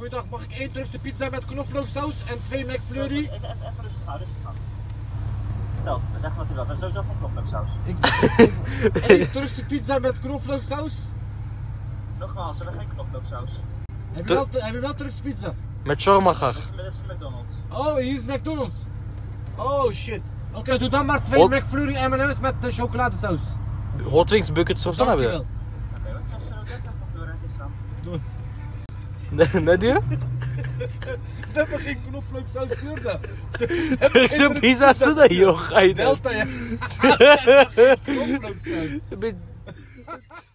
Goeiedag, mag ik 1 Turkse pizza met knoflooksaus en 2 McFlurry? Even rustig aan, rustig aan. Vertel, zeg wat u wilt. We hebben sowieso geen knoflooksaus. 1 Turkse pizza met knoflooksaus? Nogmaals, we hebben geen knoflooksaus. Heb je wel Turkse pizza? Met shawarma graag. Dit is van McDonald's. Oh, hier is McDonald's. Oh shit. Oké, doe dan maar 2 McFlurry M&M's met chocoladesaus. Hot Wings bucket sauce dan hebben we. Oké, wat 6,30 €, McFlurry is dan. Nee, duur? We hebben geen knoflooksaus stuurde. Turkse pizza zit er, joh. Ga je Delta, ja. Knoflooksaus. dan?